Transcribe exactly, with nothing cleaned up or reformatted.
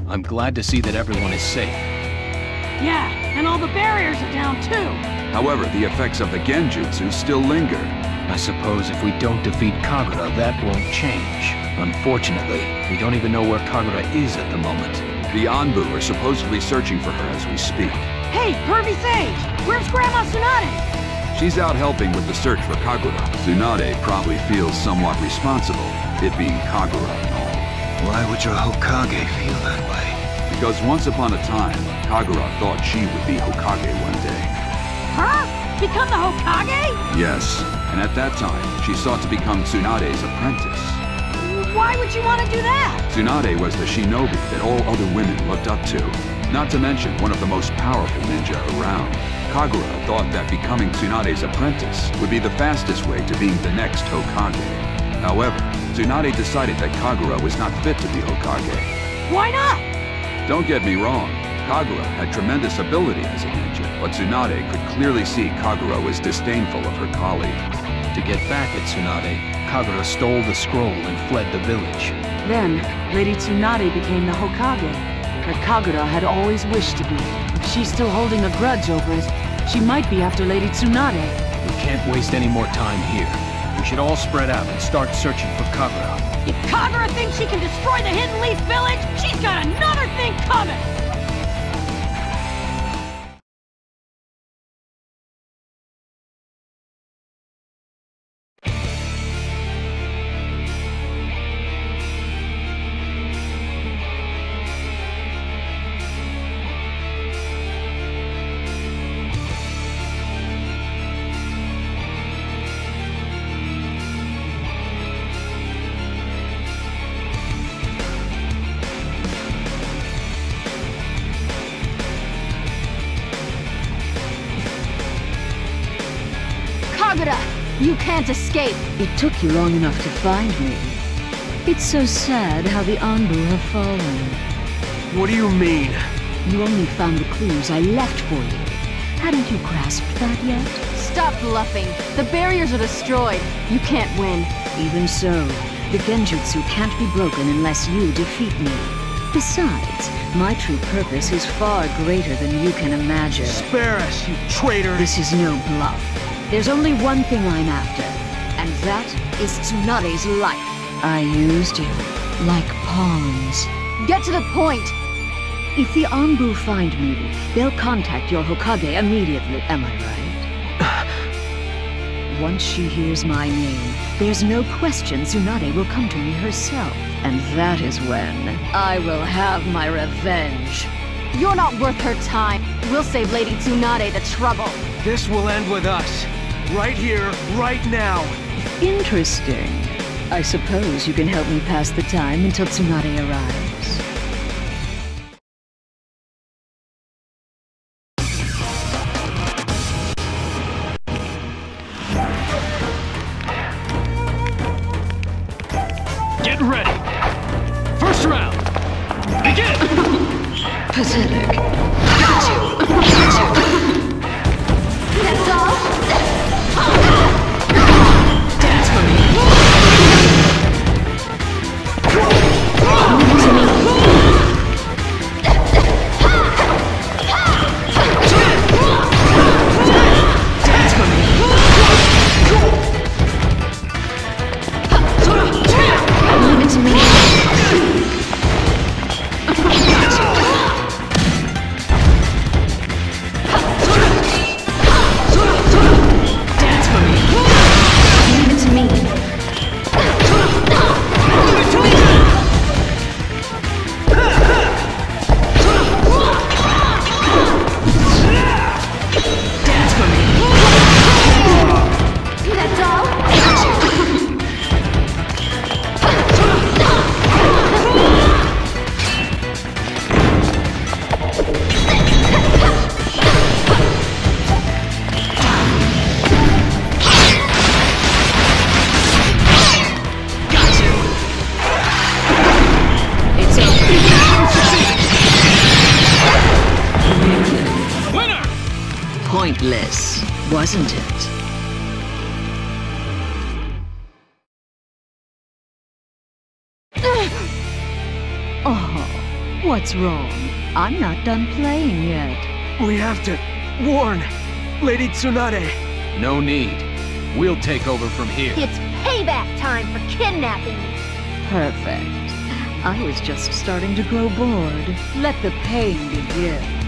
I'm glad to see that everyone is safe. Yeah, and all the barriers are down too. However, the effects of the Genjutsu still linger. I suppose if we don't defeat Kagura, that won't change. Unfortunately, we don't even know where Kagura is at the moment. The Anbu are supposedly searching for her as we speak. Hey, Pervy Sage! Where's Grandma Tsunade? She's out helping with the search for Kagura. Tsunade probably feels somewhat responsible, it being Kagura and all. Why would your Hokage feel that way? Because once upon a time, Kagura thought she would be Hokage one day. Her? Become the Hokage? Yes, and at that time, she sought to become Tsunade's apprentice. Why would you want to do that? Tsunade was the shinobi that all other women looked up to. Not to mention one of the most powerful ninja around. Kagura thought that becoming Tsunade's apprentice would be the fastest way to being the next Hokage. However, Tsunade decided that Kagura was not fit to be Hokage. Why not? Don't get me wrong, Kagura had tremendous ability as a ninja, but Tsunade could clearly see Kagura was disdainful of her colleague. To get back at Tsunade, Kagura stole the scroll and fled the village. Then, Lady Tsunade became the Hokage. But Kagura had always wished to be. If she's still holding a grudge over it, she might be after Lady Tsunade. We can't waste any more time here. We should all spread out and start searching for Kagura. If Kagura thinks she can destroy the Hidden Leaf Village, she's got another thing coming! Kagura, you can't escape! It took you long enough to find me. It's so sad how the Anbu have fallen. What do you mean? You only found the clues I left for you. Hadn't you grasped that yet? Stop bluffing. The barriers are destroyed. You can't win. Even so, the Genjutsu can't be broken unless you defeat me. Besides, my true purpose is far greater than you can imagine. Spare us, you traitor! This is no bluff. There's only one thing I'm after, and that is Tsunade's life. I used you, like pawns. Get to the point! If the Anbu find me, they'll contact your Hokage immediately, am I right? Once she hears my name, there's no question Tsunade will come to me herself. And that is when I will have my revenge. You're not worth her time. We'll save Lady Tsunade the trouble. This will end with us. Right here, right now. Interesting. I suppose you can help me pass the time until Tsunade arrives. Get ready. First round. Begin. Pathetic. That's all? Dance for me. Pointless, wasn't it? Oh, What's wrong? I'm not done playing yet. We have to warn Lady Tsunade. No need. We'll take over from here. It's payback time for kidnapping me. Perfect. I was just starting to grow bored. Let the pain begin.